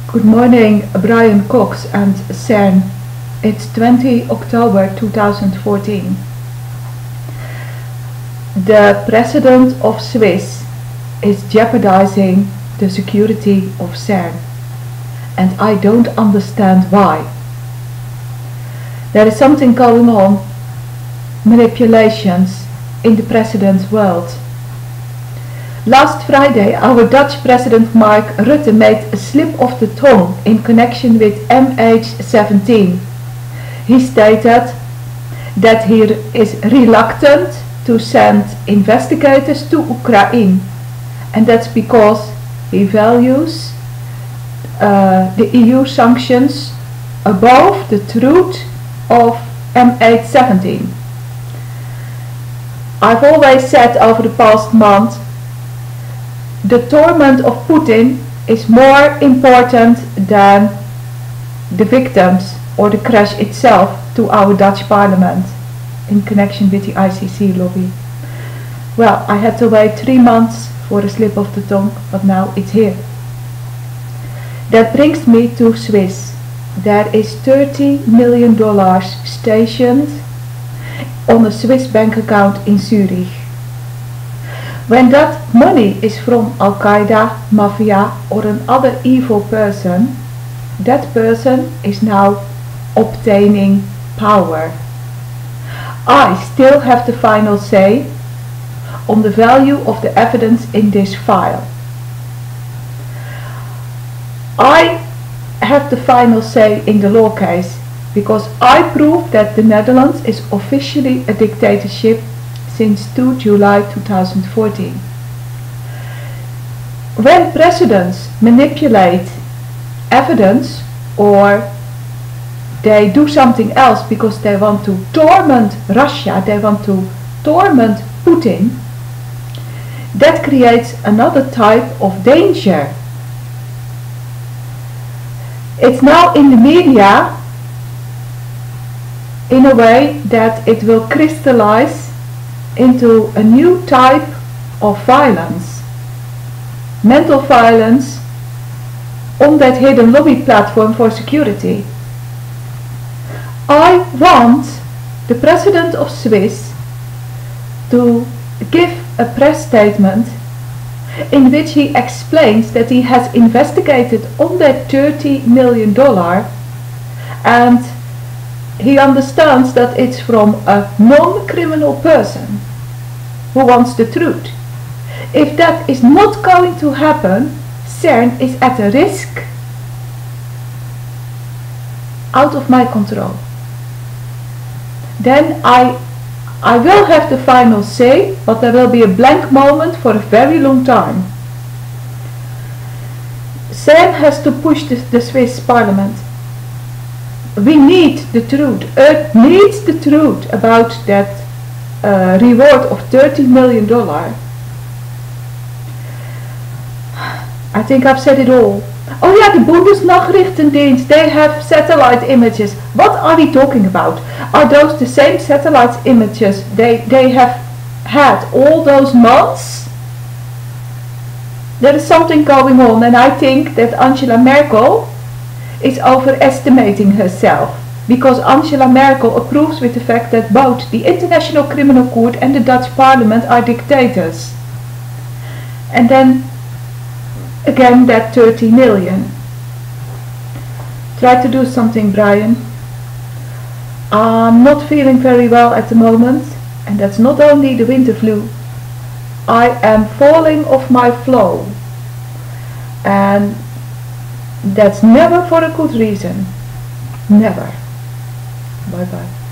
Good morning, Brian Cox and CERN. It's 20 October 2014. The president of Swiss is jeopardizing the security of CERN, and I don't understand why. There is something going on, manipulations in the president's world. Last Friday, our Dutch President Mark Rutte made a slip of the tongue in connection with MH17. He stated that he is reluctant to send investigators to Ukraine, and that's because he values the EU sanctions above the truth of MH17. I've always said over the past month, the torment of Putin is more important than the victims or the crash itself to our Dutch parliament in connection with the ICC lobby. Well, I had to wait 3 months for a slip of the tongue, but now it's here. That brings me to Swiss. There is $30 million stationed on a Swiss bank account in Zurich. When that money is from Al-Qaeda, Mafia or another evil person, that person is now obtaining power. I still have the final say on the value of the evidence in this file. I have the final say in the law case because I prove that the Netherlands is officially a dictatorship since 2 July 2014. When presidents manipulate evidence or they do something else because they want to torment Russia, they want to torment Putin, that creates another type of danger. It's now in the media in a way that it will crystallize into a new type of violence, mental violence, on that hidden lobby platform for security. I want the president of Swiss to give a press statement in which he explains that he has investigated on that $30 million and he understands that it's from a non-criminal person who wants the truth. If that is not going to happen, CERN is at a risk out of my control. Then I will have the final say, but there will be a blank moment for a very long time. CERN has to push the Swiss parliament. We need the truth. Earth needs the truth about that reward of $30 million. I think I've said it all. Oh yeah, the Bundesnachrichtendienst, they have satellite images. What are we talking about? Are those the same satellite images they have had all those months? There is something going on, and I think that Angela Merkel is overestimating herself, because Angela Merkel approves with the fact that both the International Criminal Court and the Dutch Parliament are dictators. And then again that 30 million. Try to do something, Brian. I'm not feeling very well at the moment, and that's not only the winter flu. I am falling off my flow, and that's never for a good reason. Never. Bye bye.